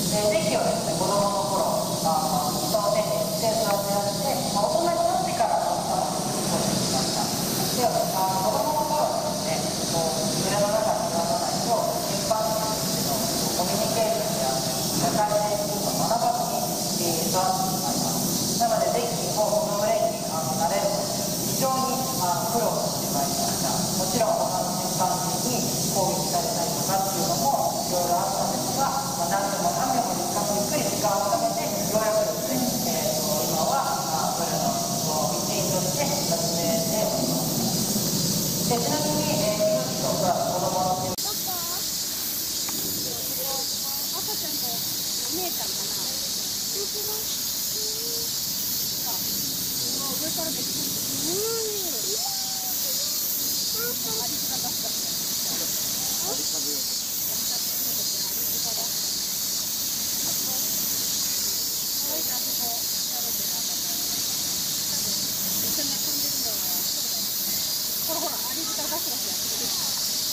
で、ぜひをですね、子供の頃、人の手に育てられて、大人になってから、少ししました。で、子供の頃にですね、群れの中に暮らさないと、一般人のコミュニケーションや社会性というのを学ばずに育ってしまいます。なので、ぜひ、この群れになれるのに、非常に苦労してまいりました。もちろん、他のチンパンジーに攻撃されたりとかっていうのも、いろいろあったんですが、何でもかんでもゆっくり時間をかけて、ようやくですね、今は、それの一員として始めております。で、ちなみに、命とは子供の手赤ちゃんとお姉ちゃんかな。上からめっちゃアリスが出したアリ食べようと。ほらほら、アリスがガスガスやってる。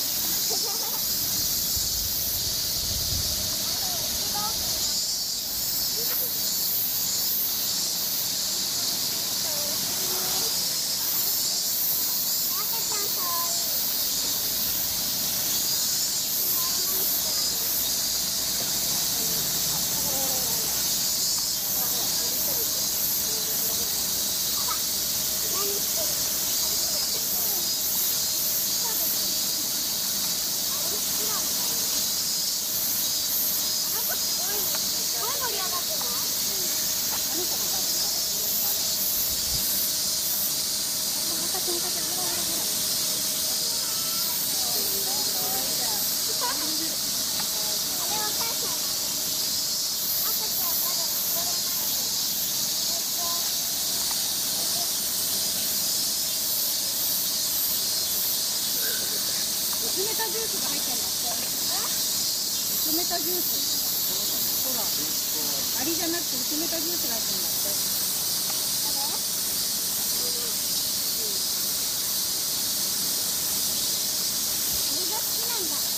薄めたジュースが入ってんだって。薄めたジュース。ほら。アリじゃなくて薄めたジュースが入ってんだって。アリが好きなんだ。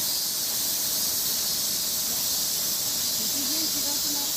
全然違くない？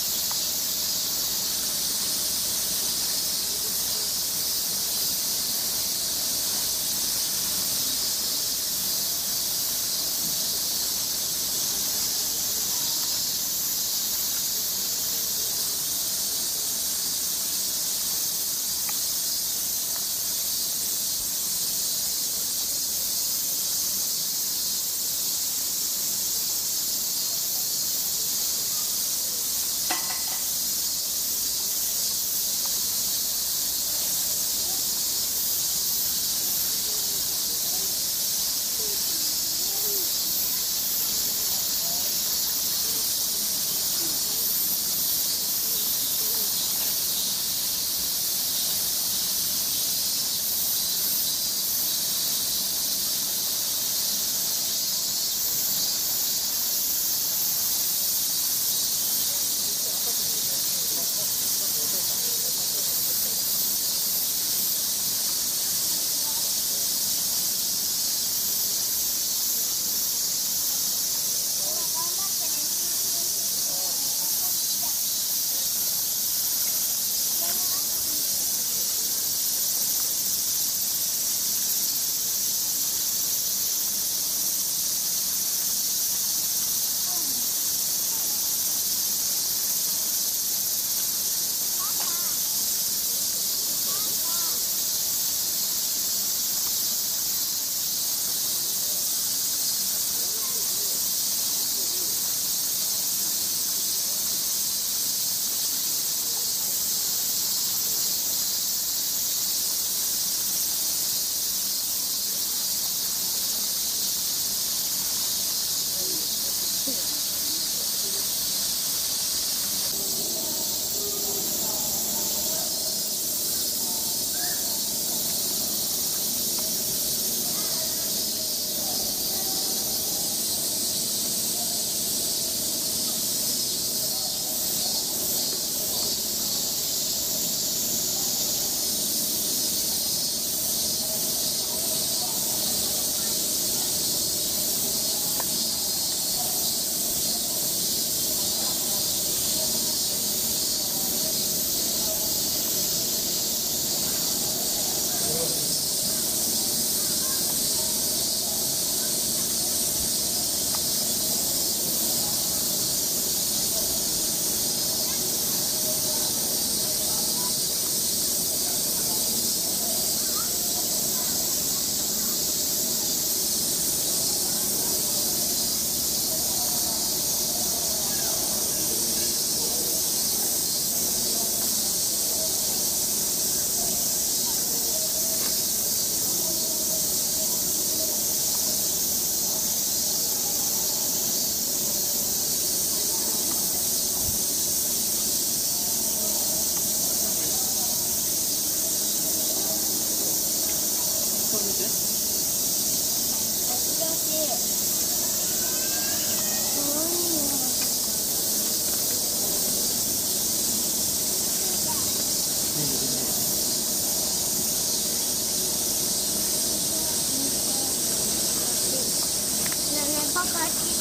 パパ